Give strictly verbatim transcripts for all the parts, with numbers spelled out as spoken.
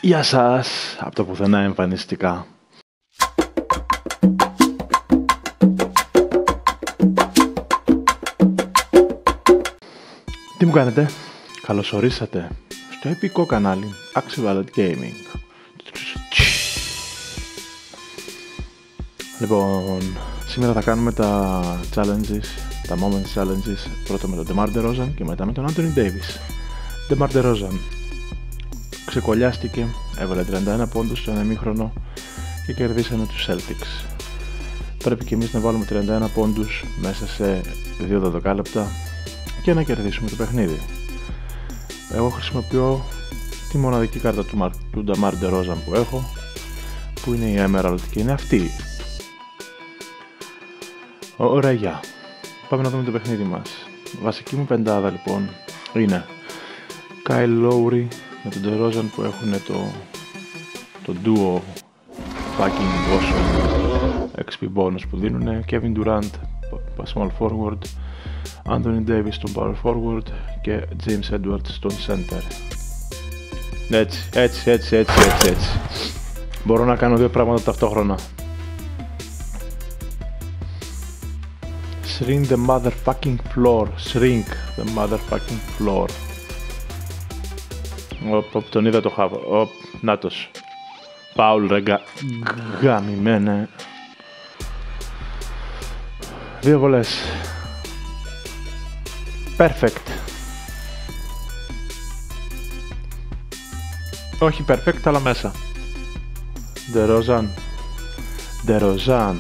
Γεια σας, από το πουθενά εμφανιστικά. Τι μου κάνετε? Καλώς ορίσατε στο επικό κανάλι Axivalet Gaming. Λοιπόν, σήμερα θα κάνουμε τα challenges, τα moment challenges, πρώτα με τον DeMar DeRozan και μετά με τον Anthony Davis. DeMar DeRozan ξεκολλιάστηκε, έβαλε τριάντα ένα πόντους στο ένα ημίχρονο και κερδίσανε τους Celtics. Πρέπει και εμείς να βάλουμε τριάντα ένα πόντους μέσα σε δύο δωδεκάλεπτα και να κερδίσουμε το παιχνίδι. Εγώ χρησιμοποιώ τη μοναδική κάρτα του, του DeMar DeRozan που έχω, που είναι η Emerald και είναι αυτή. Ωραία, γεια. Πάμε να δούμε το παιχνίδι μας. Βασική μου πεντάδα λοιπόν είναι Kyle Lowry με τον DeRozan που έχουν το, το duo fucking awesome εξ πι bonus που δίνουν, Kevin Durant small forward, Anthony Davis στον power forward και James Edwards στον center. Έτσι, έτσι, έτσι, έτσι, έτσι, έτσι. Μπορώ να κάνω δύο πράγματα ταυτόχρονα. Shrink the motherfucking floor. Shrink the motherfucking floor. Οπ, οπ, τον είδα το χάβο. Οπ, νάτος. Πάουλ ρε γα... γαμημένε. Δύο βολές. Perfect. Όχι perfect, αλλά μέσα. DeRozan. DeRozan.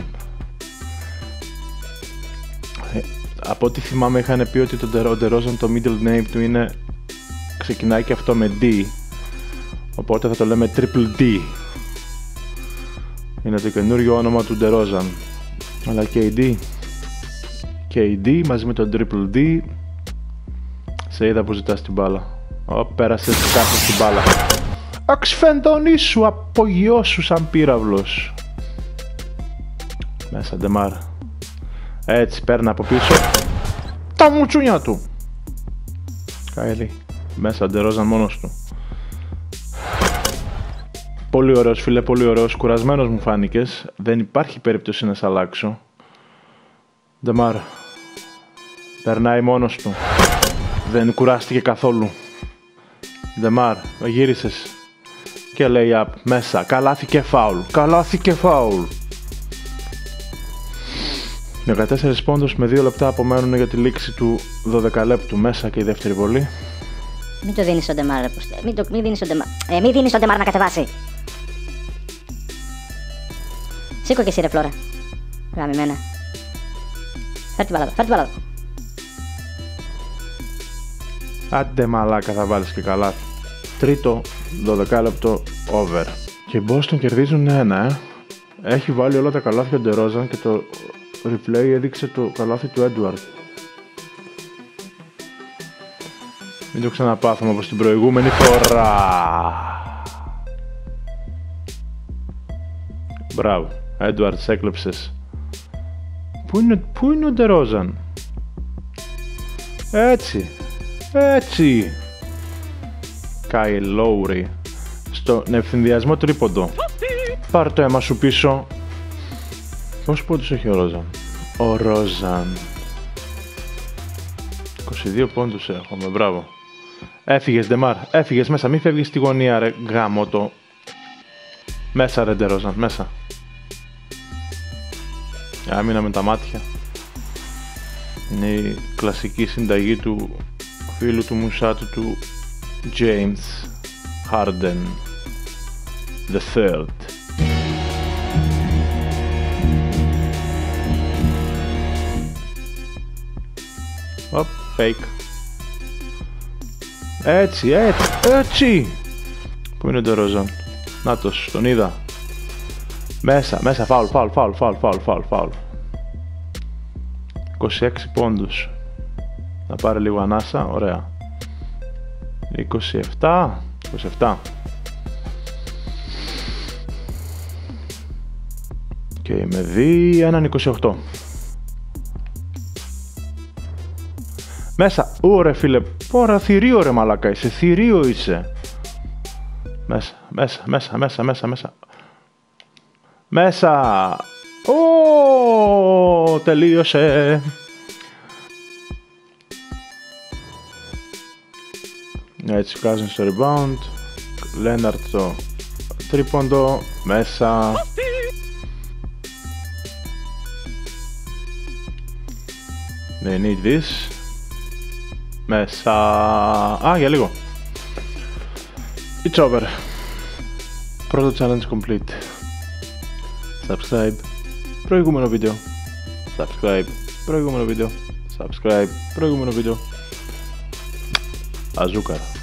Ε, από ό,τι θυμάμαι είχαν πει ότι το DeRozan το middle name του είναι, ξεκινάει και αυτό με D, οπότε θα το λέμε Triple D. Είναι το καινούριο όνομα του DeRozan. Αλλά κέι ντι κέι ντι μαζί με τον Triple D. Σε είδα που ζητάς την μπάλα. Ω, πέρασες κάθε την μπάλα. Αξφεντονί σου, απογειώσου σαν πύραυλος. Μέσα DeMar. Έτσι, παίρνει από πίσω τα μουτσούνια του. Καηλή. Μέσα DeRozan μόνος του. Πολύ ωραίος φίλε, πολύ ωραίος. Κουρασμένος μου φάνηκες. Δεν υπάρχει περίπτωση να σε αλλάξω. DeMar. Περνάει μόνος του. Δεν κουράστηκε καθόλου. DeMar. Γύρισες. Και λέει up. Μέσα. Καλάθι και φάουλ. Καλάθι και φάουλ. δεκατέσσερις πόντους με δύο λεπτά απομένουν για τη λήξη του δωδεκαλέπτου. Μέσα και η δεύτερη βολή. Μην το δίνεις στον DeMar, μην το μην δίνεις στον DeMar. Ε, μην δίνεις στον DeMar να κατεβάσει. Σήκω και εσύ ρε Φλόρα. Γαμημένα. Φέρ την μπάλα εδώ, φέρ την μπάλα εδώ. Άντε μαλάκα, θα βάλεις και καλά. Τρίτο δωδεκάλεπτο over. Και οι Boston κερδίζουν ένα, ε. Έχει βάλει όλα τα καλάθια του DeRozan και το replay έδειξε το καλάθι του Edward. Μην το ξαναπάθουμε όπως την προηγούμενη φορά. Μπράβο, Edward, έκλεψες. Πού είναι, πού είναι ο DeRozan? Έτσι, έτσι. Kyle Lowry στον ευθυνδιασμό τρίποντο. Πάρ' το αίμα σου πίσω. Πόσους πόντους έχει ο Rozan? Ο Rozan είκοσι δύο πόντους έχουμε, μπράβο. Έφυγες DeMar, έφυγες μέσα, μη φεύγεις στη γωνία ρε γάμοτο. Μέσα ρε DeRozan, μέσα. Άμυνα με τα μάτια. Είναι η κλασική συνταγή του φίλου του μουσάτου του James Harden the third. Οπ, fake. Έτσι, έτσι, έτσι. Πού είναι ο DeRozan? Νάτος, τον είδα. Μέσα, μέσα, φάουλ, φάουλ, φάουλ, φάουλ, φάουλ, φάουλ, φάουλ. είκοσι έξι πόντους. Να πάρει λίγο ανάσα, ωραία. είκοσι επτά, είκοσι επτά. Και με δει έναν είκοσι οκτώ. Μέσα, ωραία φίλε, πόρα θηρίο ρε μαλάκα είσαι, θηρίο είσαι. Μέσα, μέσα, μέσα, μέσα, μέσα, μέσα. Μέσα! Ω, τελείωσε! Έτσι, Cousins στο rebound. Leonard το τρίποντο. Μέσα. They need this. Μέσα. Α, για λίγο. It's over. Πρώτο challenge complete. Subscribe. Προηγούμενο βίντεο. Subscribe. Προηγούμενο βίντεο. Subscribe. Προηγούμενο βίντεο. Αζούκαρα.